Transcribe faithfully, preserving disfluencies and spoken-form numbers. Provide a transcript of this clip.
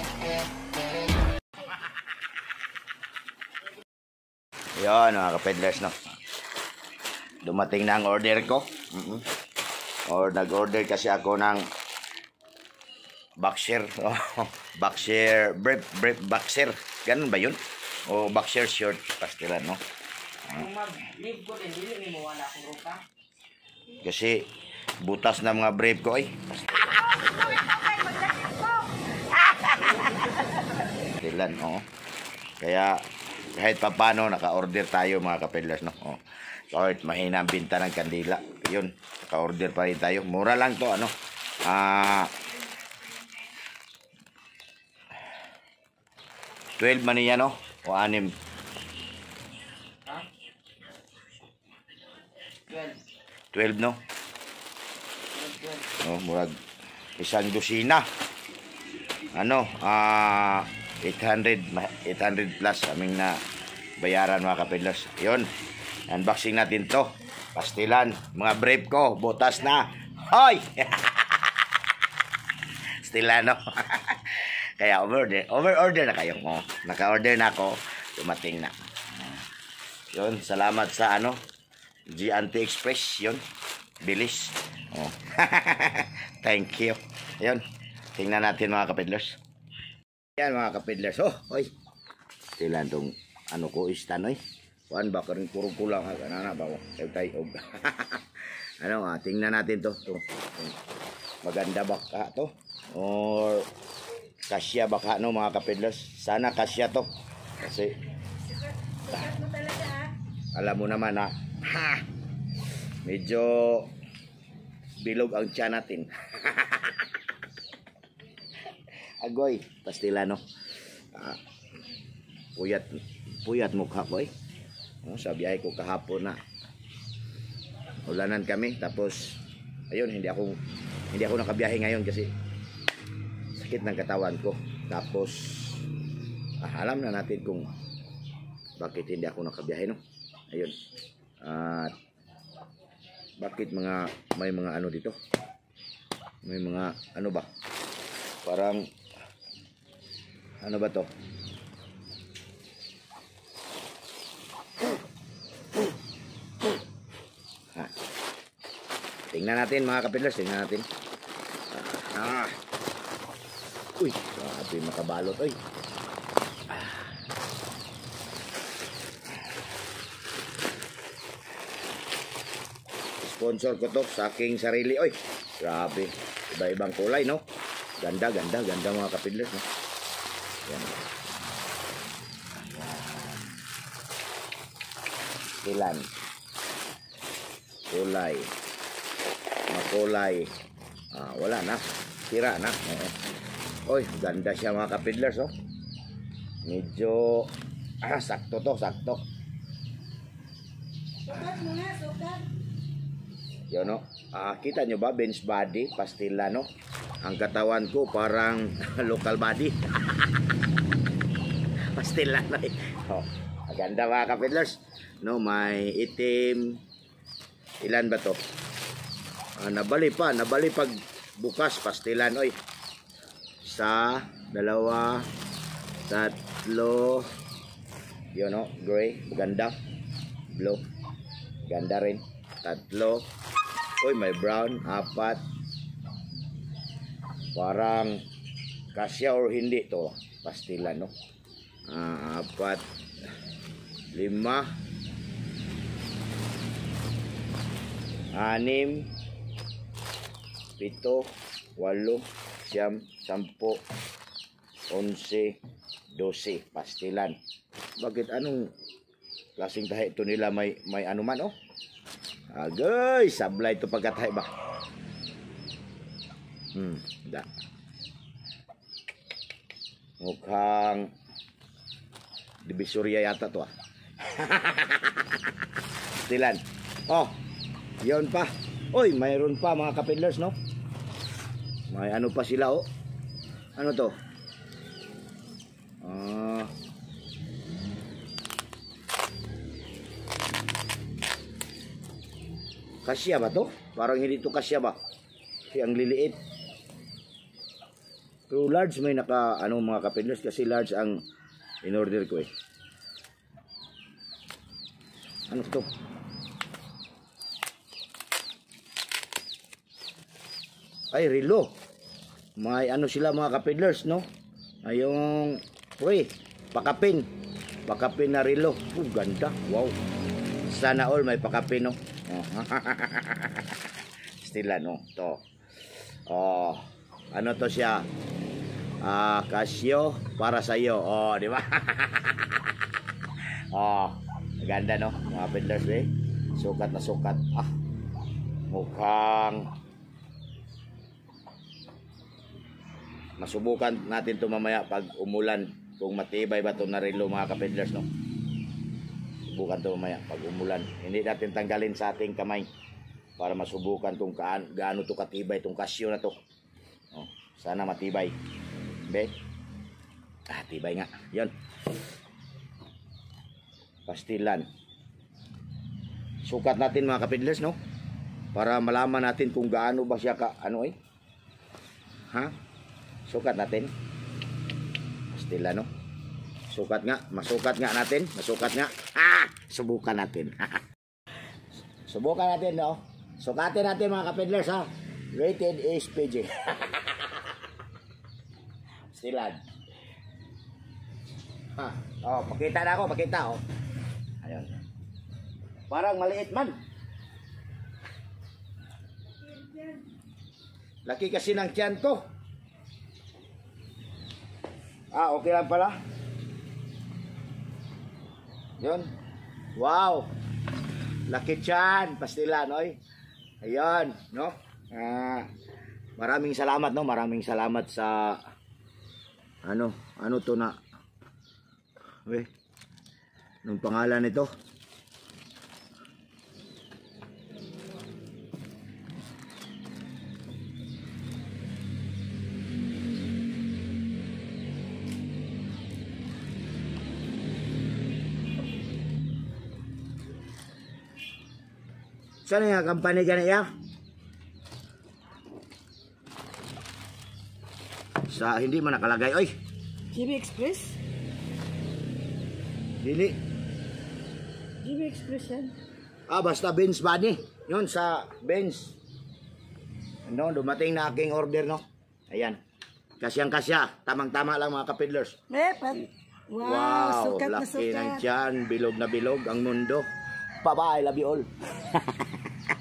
Yan mga kapedlers, no? Dumating na ang order ko. Mm -hmm. Or nag-order kasi ako ng boxer. Oh, boxer, brief, brief boxer. Ganun ba yun? O boxer short, pastilan, no? Kasi butas na mga brief ko, eh. Pastilan, oh. Kaya kahit papano naka-order tayo mga kapedlers, no? Oh. Kahit mahina ang binta ng kandila, yun, naka-order pa rin tayo. Mura lang to, ano? Ah, twelve man niya, no? O anim. twelve, no? Oh, murag isang dosina. Ano? Ah, eight hundred plus aming na bayaran mga kapedlers. Yun. Unboxing natin to. Pastilan. Mga brief ko. Butas na. Hoy! Pastilan, no? Kaya over-order. Over-order na kayo. Oh, naka-order na ako. Dumating na. Yun. Salamat sa ano. G Anti-Express. Yun. Bilis. Oh. Thank you. Yun. Tingnan natin mga kapedlers. Yan mga kapedlers. Oh, oy. Pastilan tong ano ko istan, oy. Kuan ba karon puro kulang ha kanana ba ko tay og ano ah tingnan natin to to maganda ba ka to or kasya ba ka no mga kapedlers, sana kasya to kasi ah, alam mo naman ha, ha medyo bilog ang tiyan natin. Agoy pastila no, ah, puyat puyat mukha ko eh. Oh, sa biyahe ko kahapon na ulanan kami, tapos ayun hindi ako hindi ako nakabiyahe ngayon kasi sakit ng katawan ko. Tapos ah, alam na natin kung bakit hindi ako nakabiyahe, no? Ayun. At uh, bakit mga may mga ano dito, may mga ano ba parang ano ba to, tingnan natin mga kapedlers, tingnan natin. Ah. Uy, grabe makabalot, oy. Ah. Sponsor ko to sa aking sarili, oy. Grabe, iba-ibang kulay, no? Ganda, ganda, ganda mga kapedlers, no? Yan. Ilan? Kulay. Makulay. Ah, wala na. Tira na. Eh. Oy, ganda siya mga kapedlers, oh. Medyo ah, sakto to, sakto. Sukat mo na, sukat. Yun, no? Ah, kita nyo ba, bench body, pastila, no? Ang katawan ko parang local body. Pastila, no? Oh, ganda mga kapedlers. No, may itim. Ilan ba to? Ah, nabali pa, nabali pag bukas pastilan, oy. Isa, dalawa, tatlo. Yun, no? Gray, maganda. Blue, ganda rin. Tatlo. Oy, may brown, apat. Parang kasya or hindi to pastilan, no? Ah, apat, lima, anim, pito, walo, siyam, sampo, onse, dose pastilan. Bakit anong klaseng tahi ito nila, may may ano man, oh? Agay, sablay ito pagkatahi ba? Hmm, da. Mukhang Divisoria yata to, ah. Pastilan. Oh, yun pa. Oy, mayroon pa mga kapedlers, no? May ano pa sila, oh. Ano to? Ah, kasya ba to? Parang hindi to kasya ba? Kasi ang liliit. Pero large may naka, ano mga kapidlers, kasi large ang in-order ko eh. Ano to? Ay, relo. May ano sila mga kapidlers, no? Ay, yung, uy, pakapin. Pakapin na relo. Oh, ganda. Wow. Sana all may pakapin, no? Oh. Stila, no? To. Oh, ano to siya? Ah, Casio para sa iyo. Oh, di ba? Oh, ganda, no? Mga kapidlers, eh. Sukat na sukat. Ah, mukhang masubukan natin ito mamaya pag umulan, kung matibay ba ito na relo mga kapidlers, no? Subukan ito mamaya pag umulan. Hindi natin tanggalin sa ating kamay para masubukan itong gaano ito katibay itong Casio na ito. Oh, sana matibay. Be? Ah, tibay nga. Yan. Pastilan. Sukat natin mga kapidlers, no? Para malaman natin kung gaano ba siya ka, ano eh? Ha? Sukat natin. Pastila, no? Sukat nga. Masukat nga natin. Masukat nga. Ah! Subukan natin. Subukan natin, no? Sukatin natin mga kapidlers, ha? Rated is P G. Pastilan. Ha? Oh, pakita na ako. Pakita, oh. Ayun. Parang maliit man. Laki kasi ng tiyan ko. Ah, okay lang pala. Yun. Wow. Laki tiyan. Pastilan, oy. Ayan, no? Ah, maraming salamat, no? Maraming salamat sa ano, ano to na eh, nung pangalan nito. Saan yung company ka na iya? Sa hindi man nakalagay, oy. G B Express? Dili. G B Express yan. Ah, basta Benz Bunny. Yun, sa Benz. Ano, dumating na aking order, no? Ayan. Kasyang-kasya. Tamang-tama lang mga kapidlers. Eh, pat. Wow, Wow, sukat na laki ng sukat. tiyan. Bilog na bilog ang mundo. Bye-bye, love you all.